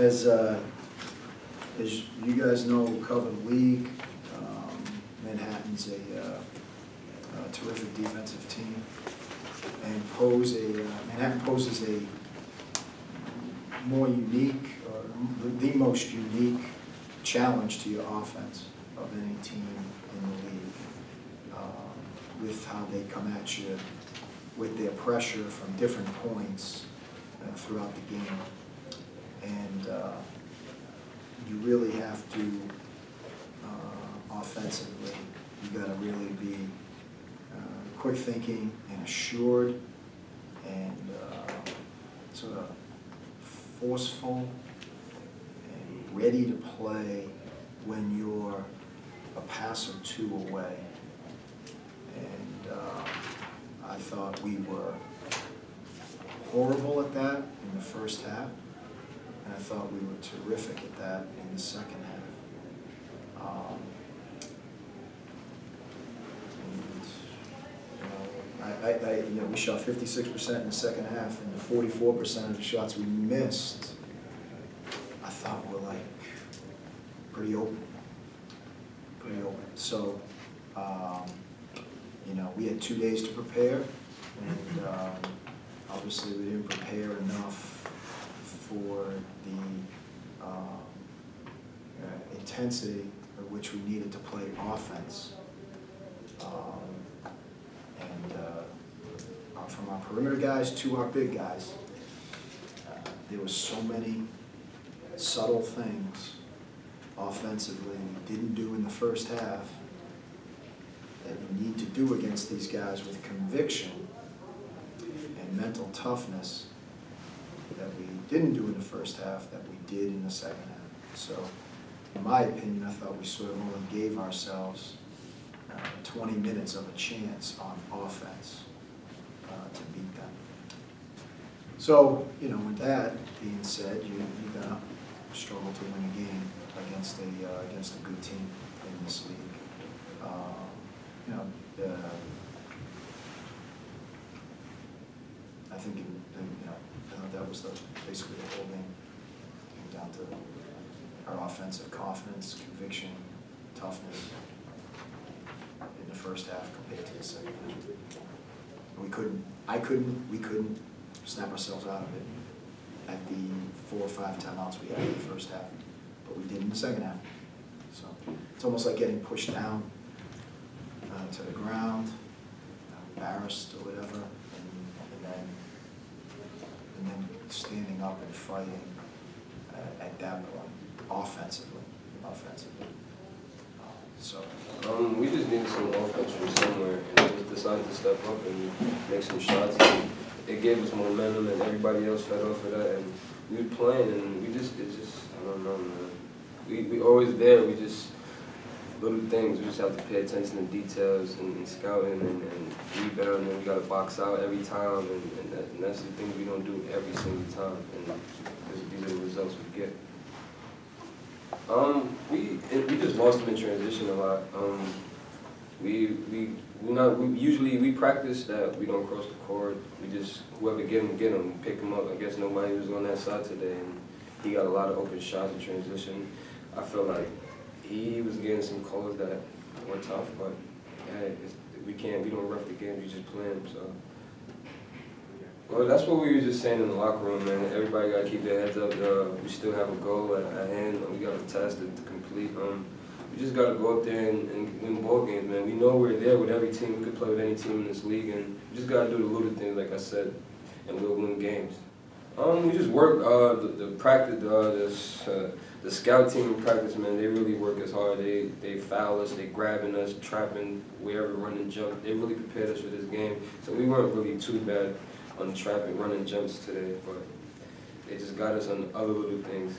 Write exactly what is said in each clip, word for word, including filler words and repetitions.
as, uh, as you guys know, who cover the league, um, Manhattan's a, uh, a terrific defensive team, and pose a uh, Manhattan poses a more unique, or the most unique challenge to your offense of any team in the league, um, with how they come at you with their pressure from different points uh, throughout the game. And uh, you really have to, uh, offensively, you got to really be uh, quick thinking and assured and uh, sort of forceful and ready to play when you're a pass or two away. And uh, I thought we were horrible at that in the first half, and I thought we were terrific at that in the second half. Um, and, you know, I, I, I, you know, we shot fifty-six percent in the second half, and the forty-four percent of the shots we missed, I thought were like pretty open, pretty open. So, um, you know, we had two days to prepare, and um, obviously we didn't prepare enough for the um, uh, intensity at which we needed to play offense. Um, and uh, uh, from our perimeter guys to our big guys, uh, there were so many subtle things offensively we didn't do in the first half that we need to do against these guys with conviction and mental toughness that we didn't do in the first half that we did in the second half. So, in my opinion, I thought we sort of only gave ourselves uh, twenty minutes of a chance on offense uh, to beat them. So, you know, with that being said, you, you're going to struggle to win a game against a, uh, against a good team in this league. Uh, you know, uh, I think, in, you know, I thought that was the, basically the whole game. It came down to our offensive confidence, conviction, toughness in the first half compared to the second half. We couldn't, I couldn't, we couldn't snap ourselves out of it at the four or five timeouts we had in the first half, but we did in the second half. So it's almost like getting pushed down uh, to the ground, embarrassed or whatever, and, and then and then standing up and fighting uh, at that point, offensively, offensively. Uh, so um, we just needed some offense from somewhere, and we just decided to step up and make some shots. And it gave us momentum, and everybody else fed off of that. And we were playing, and we just, it just, I don't know, man. We we always there. We just little things. We just have to pay attention to details and, and scouting and, and rebounding. And we got to box out every time, and, and, that, and that's the thing we don't do every single time. And these are the results we get. Um, we we just lost them in transition a lot. Um, we we we not we usually we practice that we don't cross the court. We just whoever get them get them, pick them up. I guess nobody was on that side today, and he got a lot of open shots in transition. I feel like he was getting some calls that were tough, but hey, it's, we can't, we don't ref the game, we just play them, so. Well, that's what we were just saying in the locker room, man. Everybody got to keep their heads up. Uh, we still have a goal at, at hand. We got a task to, to complete. Um, we just got to go up there and, and win ball games, man. We know we're there with every team. We could play with any team in this league, and we just got to do the little things, like I said, and we'll win games. Um, we just work, uh, the, the practice, uh, this, uh, the scout team in practice, man, they really work as hard. They they foul us, they grabbing us, trapping wherever, running jump. They really prepared us for this game. So we weren't really too bad on the trapping, running jumps today, but they just got us on other little things.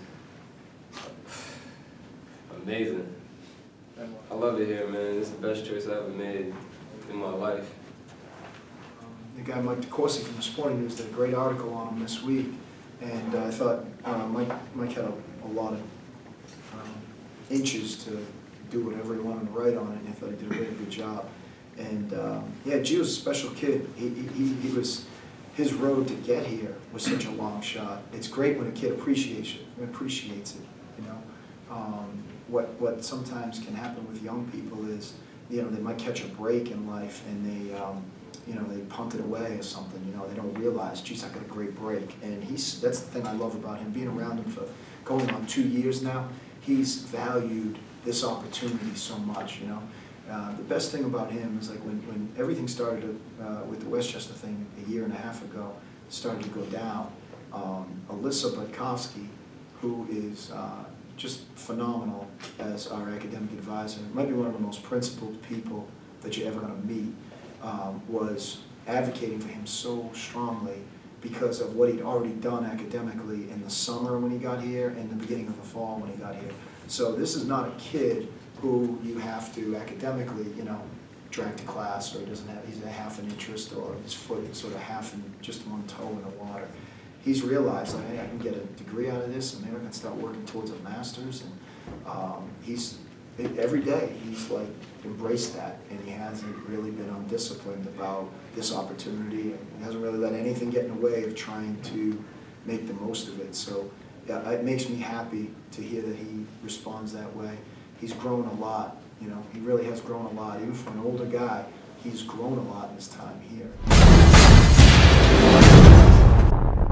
Amazing. I love it here, man. It's the best choice I ever made in my life. The guy Mike DeCourcy from the Sporting News did a great article on him this week, and uh, I thought uh, Mike Mike had a, a lot of um, inches to do whatever he wanted to write on it, and I thought he did a really good job. And um, yeah, Gio's a special kid. He he, he was his road to get here was such a long shot. It's great when a kid appreciates it, appreciates it, you know. Um, what, what sometimes can happen with young people is, you know, they might catch a break in life and they, um, you know, they punt it away or something, you know, they don't realize, geez, I got a great break. And he's, that's the thing I love about him, being around him for going on two years now, he's valued this opportunity so much, you know. Uh, the best thing about him is like when, when everything started to, uh, with the Westchester thing a year and a half ago, started to go down, um, Alyssa Budkowski, who is uh, just phenomenal as our academic advisor, might be one of the most principled people that you're ever going to meet, um, was advocating for him so strongly because of what he'd already done academically in the summer when he got here and the beginning of the fall when he got here. So this is not a kid who you have to academically, you know, drag to class, or he doesn't have, he's a half an interest, or his foot is sort of half in, just one toe in the water. He's realized, like, hey, I can get a degree out of this, and maybe I can start working towards a master's. And um, he's, every day, he's like embraced that, and he hasn't really been undisciplined about this opportunity, and he hasn't really let anything get in the way of trying to make the most of it. So yeah, it makes me happy to hear that he responds that way. He's grown a lot, you know, he really has grown a lot. Even for an older guy, he's grown a lot in his time here.